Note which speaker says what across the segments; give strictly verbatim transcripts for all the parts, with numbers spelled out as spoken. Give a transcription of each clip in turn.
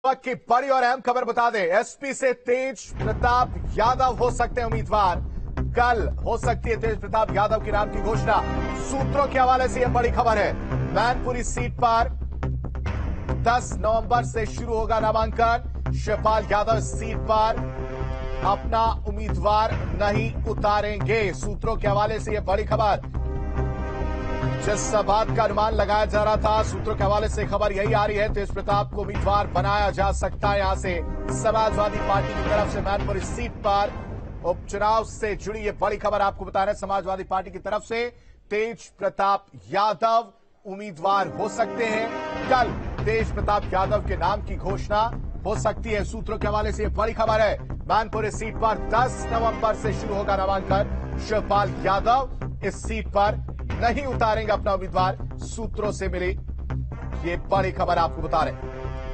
Speaker 1: वक्त की बड़ी और अहम खबर बता दें, एसपी से तेज प्रताप यादव हो सकते हैं उम्मीदवार। कल हो सकती है तेज प्रताप यादव के नाम की घोषणा। सूत्रों के हवाले से यह बड़ी खबर है। मैनपुरी सीट पर दस नवंबर से शुरू होगा नामांकन। शिवपाल यादव इस सीट पर अपना उम्मीदवार नहीं उतारेंगे। सूत्रों के हवाले से यह बड़ी खबर। जिस बात का अनुमान लगाया जा रहा था, सूत्रों के हवाले से खबर यही आ रही है, तेज प्रताप को उम्मीदवार बनाया जा सकता है। यहां से समाजवादी पार्टी की तरफ से मैनपुरी सीट पर उपचुनाव से जुड़ी यह बड़ी खबर आपको बता रहे हैं। समाजवादी पार्टी की तरफ से तेज प्रताप यादव उम्मीदवार हो सकते हैं। कल तेज प्रताप यादव के नाम की घोषणा हो सकती है। सूत्रों के हवाले से यह बड़ी खबर है। मैनपुरी सीट पर दस नवंबर से शुरू होगा नामांकन। शिवपाल यादव इस सीट पर नहीं उतारेंगे अपना उम्मीदवार। सूत्रों से मिली ये बड़ी खबर आपको बता रहे हैं।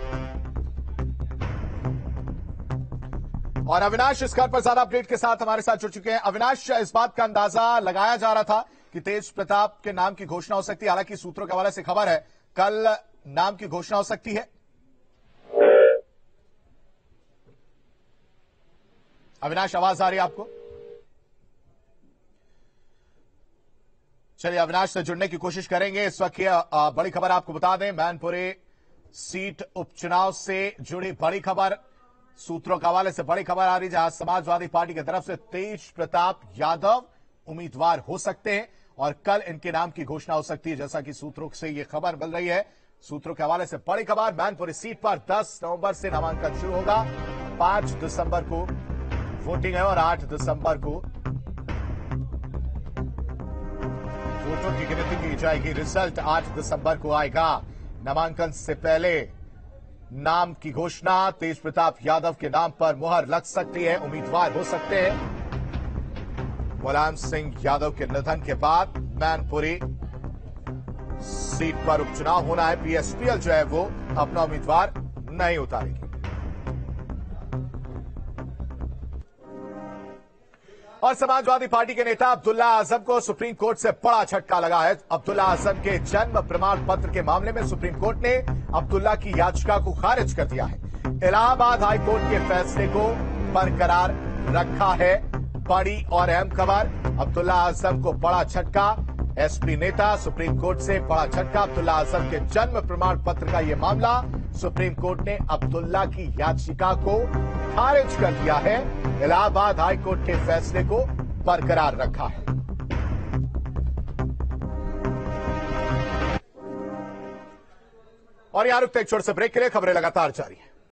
Speaker 1: और अविनाश इस खबर पर ज्यादा अपडेट के साथ हमारे साथ जुड़ चुके हैं। अविनाश, इस बात का अंदाजा लगाया जा रहा था कि तेज प्रताप के नाम की घोषणा हो सकती है। हालांकि सूत्रों के हवाले से खबर है कल नाम की घोषणा हो सकती है। अविनाश, आवाज आ रही है आपको? चलिए अविनाश से जुड़ने की कोशिश करेंगे। इस वक्त ये बड़ी खबर आपको बता दें, मैनपुरी सीट उपचुनाव से जुड़ी बड़ी खबर। सूत्रों के हवाले से बड़ी खबर आ रही, जहां समाजवादी पार्टी की तरफ से तेज प्रताप यादव उम्मीदवार हो सकते हैं और कल इनके नाम की घोषणा हो सकती है, जैसा कि सूत्रों से यह खबर मिल रही है। सूत्रों के हवाले से बड़ी खबर। मैनपुरी सीट पर दस नवंबर से नामांकन शुरू होगा। पांच दिसंबर को वोटिंग है और आठ दिसंबर को वोटों की गिनती की जाएगी। रिजल्ट आठ दिसंबर को आएगा। नामांकन से पहले नाम की घोषणा। तेज प्रताप यादव के नाम पर मुहर लग सकती है, उम्मीदवार हो सकते हैं। मुलायम सिंह यादव के निधन के बाद मैनपुरी सीट पर उपचुनाव होना है। पीएसपीएल जो है वो अपना उम्मीदवार नहीं उतारेगी। और समाजवादी पार्टी के नेता अब्दुल्ला आजम को सुप्रीम कोर्ट से बड़ा झटका लगा है। अब्दुल्ला आजम के जन्म प्रमाण पत्र के मामले में सुप्रीम कोर्ट ने अब्दुल्ला की याचिका को खारिज कर दिया है। इलाहाबाद हाई कोर्ट के फैसले को बरकरार रखा है। बड़ी और अहम खबर, अब्दुल्ला आजम को बड़ा झटका। एसपी नेता सुप्रीम कोर्ट से बड़ा झटका। अब्दुल्ला आजम के जन्म प्रमाण पत्र का यह मामला, सुप्रीम कोर्ट ने अब्दुल्ला की याचिका को खारिज कर दिया है। इलाहाबाद हाई कोर्ट के फैसले को बरकरार रखा है। और यहां रुकते एक छोटे से ब्रेक के लिए, खबरें लगातार जारी है।